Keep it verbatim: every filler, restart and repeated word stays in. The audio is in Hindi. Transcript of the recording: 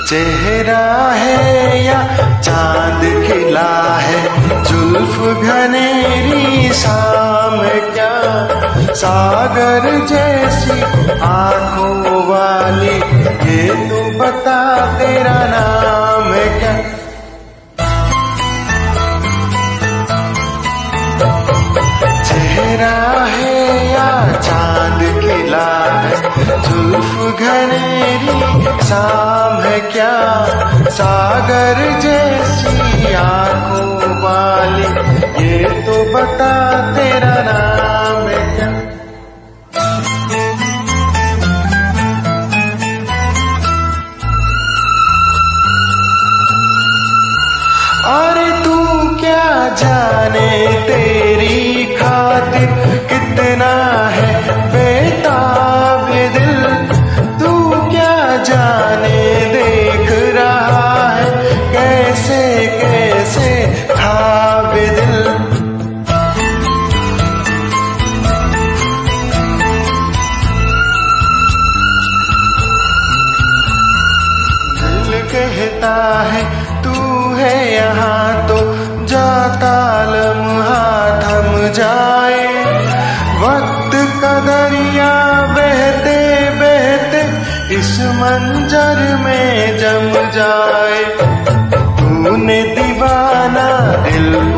चेहरा है या चांद खिला है, जुल्फ घनेरी शाम क्या, सागर जैसी आंखों वाली, ये तू बता तेरा नाम क्या। चेहरा है या चांद खिला है, जुल्फ घनेरी शाम है क्या, सागर जैसी आंखों वाली, ये तो बता तेरा नाम है क्या। अरे तू क्या जाने तेरी खातिर कितना है बेताब ये दिल, तू क्या जाने देख रहा है कैसे कैसे ख्वाब दिल। दिल कहता है तू है यहाँ तो जाता लम्हा थम जाए, वक्त का दरिया बहते बहते इस मंजर में जम जाए, तूने दीवाना दिल